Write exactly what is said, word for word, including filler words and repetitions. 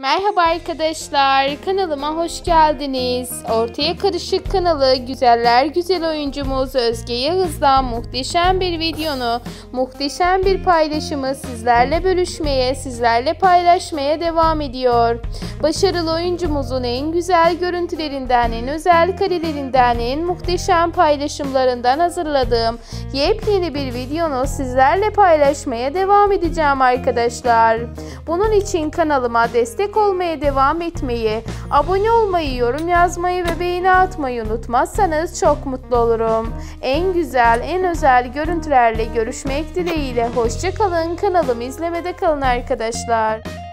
Merhaba arkadaşlar, kanalıma hoş geldiniz. Ortaya Karışık kanalı güzeller güzel oyuncumuz Özge Yağız'dan muhteşem bir videonu, muhteşem bir paylaşımı sizlerle bölüşmeye, sizlerle paylaşmaya devam ediyor. Başarılı oyuncumuzun en güzel görüntülerinden, en özel karelerinden, en muhteşem paylaşımlarından hazırladığım yepyeni bir videonu sizlerle paylaşmaya devam edeceğim arkadaşlar. Bunun için kanalıma destek olmaya devam etmeyi, abone olmayı, yorum yazmayı ve beğeni atmayı unutmazsanız çok mutlu olurum. En güzel, en özel görüntülerle görüşmek dileğiyle. Hoşça kalın. Kanalımı izlemede kalın arkadaşlar.